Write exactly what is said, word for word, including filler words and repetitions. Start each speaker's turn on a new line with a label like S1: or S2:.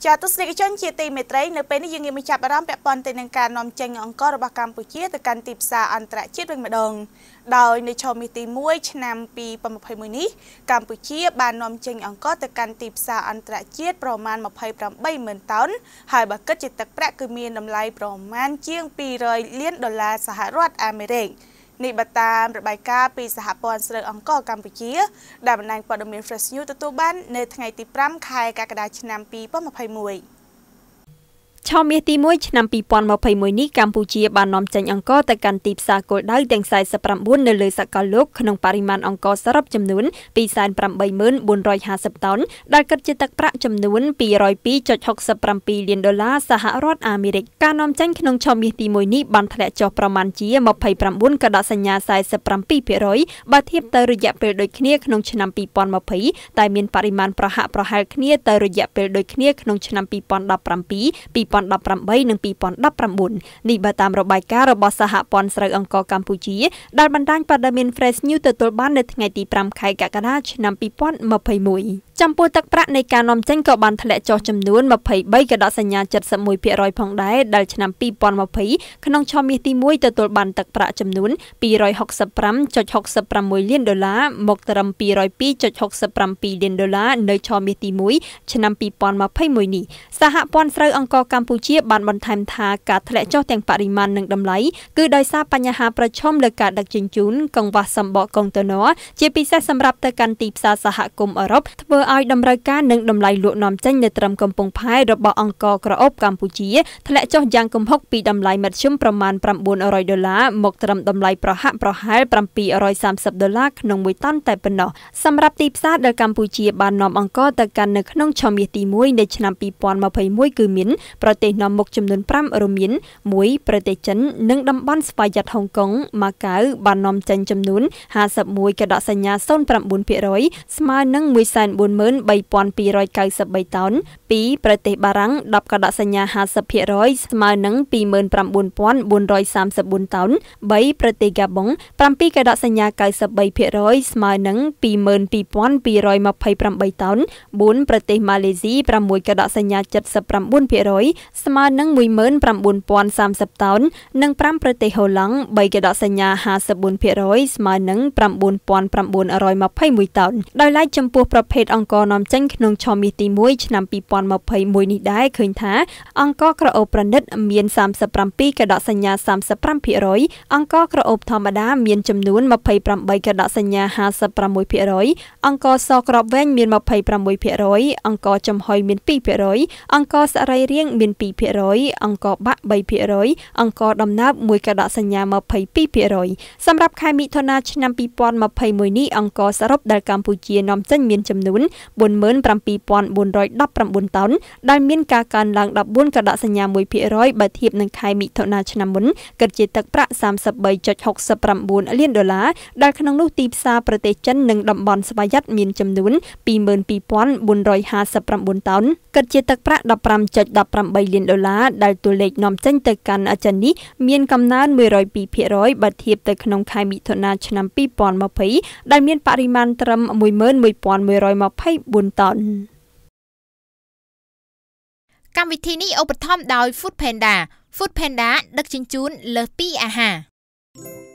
S1: ចាទស្សនិកជនជាទីមេត្រីនៅពេលនេះយើងងាកមកចាប់អារម្មណ៍ពាក់ព័ន្ធទៅនឹងការនាំចេញអង្កររបស់កម្ពុជាទៅកាន់ទីផ្សារអន្តរជាតិវិញម្ដងដោយនៅឆមាសទីមួយឆ្នាំពីរពាន់ម្ភៃមួយនេះកម្ពុជាបាននាំចេញអង្ករទៅកាន់ទីផ្សារអន្តរជាតិប្រមាណម្ភៃប្រាំបីម៉ឺនតោនហើយបើគិតជាទឹកប្រាក់គឺមានតម្លៃប្រមាណជាងពីររយលានដុល្លារសហរដ្ឋអាមេរិកនេះបើតាមរបាយការណ៍ពីសហព័ន្ធស្រូវអង្ករកម្ពុជាដែលបណ្ដាញព័ត៌មាន Fresh News ទទួលបាននៅថ្ងៃទីប្រាំខែកក្កដាឆ្នាំពីរពាន់ម្ភៃមួយឆមាសទីមួយឆ្នាំពីរពាន់ម្ភៃមួយនេះកម្ពុជាបាននាំចេញអង្ករទៅកាន់ទីផ្សារគោលដៅទាំងខ្សែសិបប្រាំបួននៅលើសកលលោកក្នុងបរិមាណអង្ករសរុបចំនួនពីរសែនប្រាំបីម៉ឺនបួនរយហាសិបតោនដែលគិតជាទឹកប្រាក់ចំនួនពីររយពីរចុចហុកសិបប្រាំពីរលានដុល្លារសហរដ្ឋអាមេរិកការនាំចេញក្នុងឆមាសទីមួយនេះបានធ្លាក់ចុះប្រមាណជាម្ភៃប្រាំបួនកដសញ្ញាសែសិបប្រាំពីរភាគរយបើធៀបទៅរយៈពេលដូចគ្នាក្នុងឆ្នាំពីរពាន់ម្ភៃតែមានបរិមាណប្រហាក់ប្រហែលគ្នាទៅរយៈពេលដូចគ្នាក្នុងឆ្នាំពីរពាន់ដប់ប្រាំពីរ ពីរពាន់ដប់ប្រាំបីនិងពីរពាន់ដប់ប្រាំបួននេះបើតាមរបាយការណ៍របស់សហព័ន្ធស្រូវអង្ករកម្ពុជាដែលបណ្ដាញព័ត៌មាន Fresh News ទទួលបាននៅថ្ងៃទីប្រាំខែកក្កដាឆ្នាំពីរពាន់ម្ភៃមួយចំពោះទឹកប្រាក់នៃការនាំចេញក៏បានធ្លាក់ចុះចំនួនម្ភៃបីកដសញ្ញាចិតសិបមួយភាគរយផងដែរដែលឆ្នាំពីរពាន់ម្ភៃក្នុងឆមាសទីមួយទទួលបានទឹកប្រាក់ចំនួនពីររយហុកសិបប្រាំចុចហុកសិបប្រាំមួយលានដុល្លារមកត្រឹមពីររយពីរចុចហុកសិបប្រាំពីរលានដុល្លារនៅឆមាសទីមួយឆ្នាំពីរពាន់ម្ភៃមួយនេះសហព័ន្ធស្រូវអង្ករកម្ពុជាបានបន្ថែមថាការធ្លាក់ចុះទាំងបរិមាណនិងតម្លៃគឺដោយសារបញ្ហាប្រឈមលើការដឹកជញ្ជូនកង្វះសម្បកកុងតឺន័រជាពិសេសសម្រាប់ទៅកាន់ទីផ្សារសហគមន៍អឺរ៉ុបធ្វើឲ្យតម្រូវការនិងតម្លៃលក់នាំចេញនៅត្រឹមកំពង់ផែរបស់អង្ករក្រអូបកម្ពុជាធ្លាក់ចុះយ៉ាងគំហុកពីតម្លៃមធ្យមប្រមាណប្រាំបួនរយដុល្លារមកត្រឹមតម្លៃប្រហាក់ប្រហែលប្រាំពីររយសាមសិបដុល្លារក្នុងមួយតោនតែប៉ុណ្ណោះសម្រាប់ទីផ្សារដែលកម្ពុជាបាននាំអង្ករទៅកាន់នៅក្នុងឆមាសទីមួយនៃឆ្នាំពីរពាន់ម្ភៃមួយគឺមានប្រទេសនាំមុខចំនួនប្រាំរួមមានមួយប្រទេសចិននិងតំបន់ស្វយ័តហុងកុងម៉ាកាវបាននាំចេញចំនួនហាសិបមួយកដសញ្ញា ศูนย์ប្រាំបួនភាគរយ ស្មើនឹងមួយសែនបួនម៉ឺនបីពាន់ពីររយកៅសិបបីតោនពីរប្រទេសបារាំងដប់កដសញ្ញាហាសិបភាគរយ ស្មើនឹងពីរម៉ឺនប្រាំបួនពាន់បួនរយសាមសិបបួនតោនបីប្រទេសហ្គាបុងប្រាំពីរកដសញ្ញាកៅសិបបីភាគរយ ស្មើនឹងពីរម៉ឺនពីរពាន់ពីររយម្ភៃប្រាំបីតោនបួនប្រទេសម៉ាឡេស៊ីប្រាំមួយកដសញ្ញាចិតសិបប្រាំបួនភាគរយ ស្មើនឹងមួយម៉ឺនប្រាំបួនពាន់សាមសិបតោននិងប្រាំប្រទេសហូឡង់បីកដសញ្ញាហាសិបបួនភាគរយ ស្មើនឹងប្រាំបួនពាន់ប្រាំបួនរយម្ភៃមួយតោនដោយឡែកចំពោះប្រភេទអង្ករនាំចេញក្នុងឆមាសទីមួយឆ្នាំពីរពាន់ម្ភៃមួយនេះដែរឃើញថាអង្ករក្រអូបប្រណិតមានសាមសិបប្រាំពីរកដសញ្ញាសាមសិបប្រាំភាគរយអង្ករក្រអូបធម្មតាមានចំនួនម្ភៃប្រាំបីកដសញ្ញាហាសិបប្រាំមួយភាគរយអង្ករសក្របវែងមានម្ភៃប្រាំមួយភាគរយអង្ករចំហុយមានពីរភាគរយអង្ករសរីរាង្គមានពីរភាគរយអង្ករបាក់បីភាគរយអង្ករដំណើបមួយកដសញ្ញាម្ភៃពីរភាគរយសម្រាប់ខែមិថុនាឆ្នាំពីរពាន់ម្ភៃមួយនេះអង្ករសរុបដែលកម្ពុជានាំចេញមានចំនួនបួនម៉ឺនប្រាំពីរពាន់បួនរយដប់ប្រាំបួនតោនដែលមានការកើនឡើងដប់បួនកដសញ្ញាមួយភាគរយបើធៀបនឹងខែមិថុនាឆ្នាំមុនគិតជាទឹកប្រាក់សាមសិបបីចុចហុកសិបប្រាំបួនលានដុល្លារដែលក្នុងនោះទីផ្សារប្រទេសចិននិងតំបន់ស្វយ័តមានចំនួនពីរម៉ឺនពីរពាន់បួនរយហាសិបប្រាំបួនតោនគិតជាទឹកប្រាក់ដប់ប្រាំចុចដប់ប្រាំបីលានដុល្លារដែលតួលេខនាំចេញទៅកាន់ចិននេះមានកំណើនមួយរយពីរភាគរយបើធៀបទៅក្នុងខែមិថុនាឆ្នាំពីរពាន់ម្ភៃដែលមានបរិមាណត្រឹមមួយម៉ឺនមួយពាន់មួយរយម្ភៃបួនតោនកម្មវិធីនេះឧបត្ថម្ភដោយ Food Panda Food Panda ដឹកជញ្ជូនលើសពីអាហារ